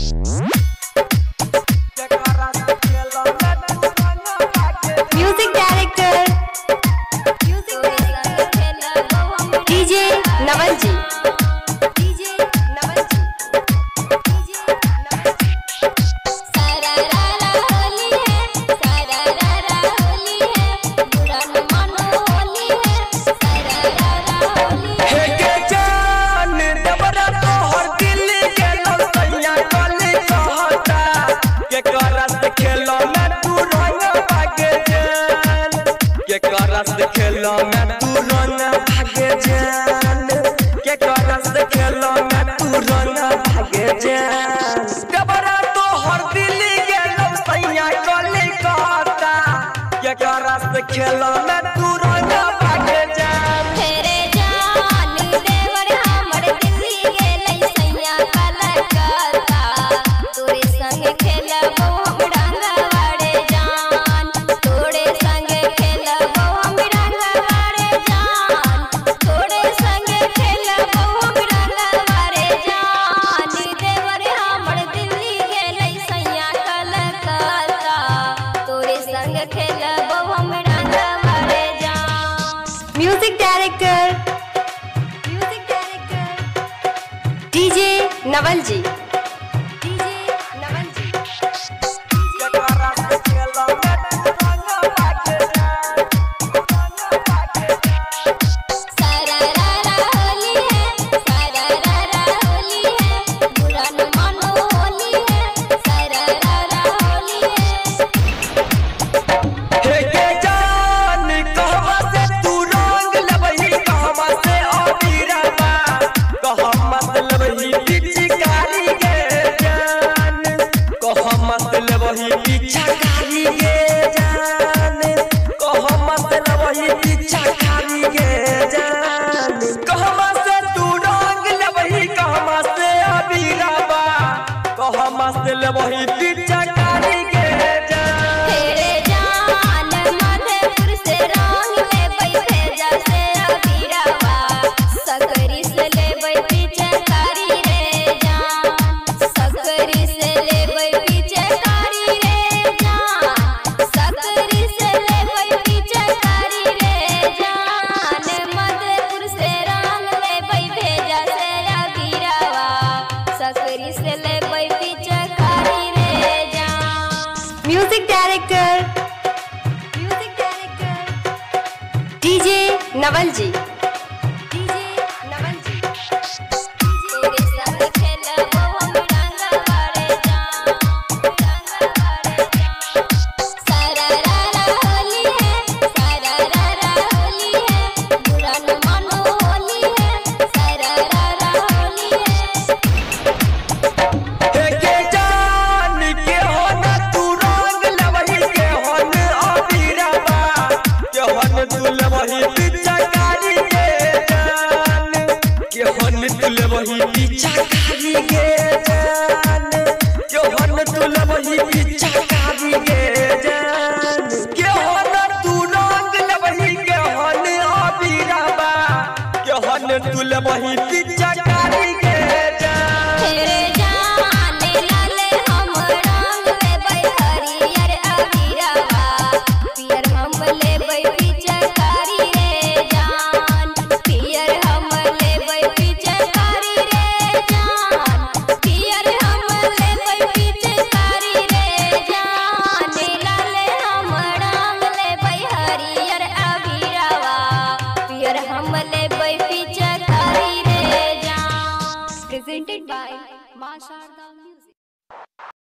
Music director DJ नवल जी। खेलो में तू रंग भागे जान के करस खेलो में तू रंग भागे जान डबरा तो हर दिल गेलो सैया कले कहता के करस खेलो में तू रंग भागे जान तेरे जान देवर हमर दिल गेलै सैया कले कहता तोरे संग खेलबो हम रंगवाड़े जान तोरे संग खेलबो हम म्यूजिक डायरेक्टर डीजे नवल जी। वही पीछा कारी गे जान कह मतलब वही पीछा कारी गे जान कहमा से तू रंग लेबही कहमा से अबीराबा कहमा से लेबही पीछा कारी गे जान तेरे जान मधेपुर से रंग लेबै भेजा से अबीराबा सकरी से लेबै पीछा कारी रे जान सकरी से लेबै पीछा म्यूजिक डायरेक्टर डीजे नवल जी। वही पीछा कारी गे जान के हन तुले वही पीछा कारी गे जान के हन तुले वही पीछा कारी गे जान के हन तू रंग लेबही के हन अबीराबा के हन तुले वही पीछा कारी गे जान तेरे जान लाले हम रंग लेबै हरियर अबीराबा पियर हम लेबै पीछा presented by Ma Sharda Music।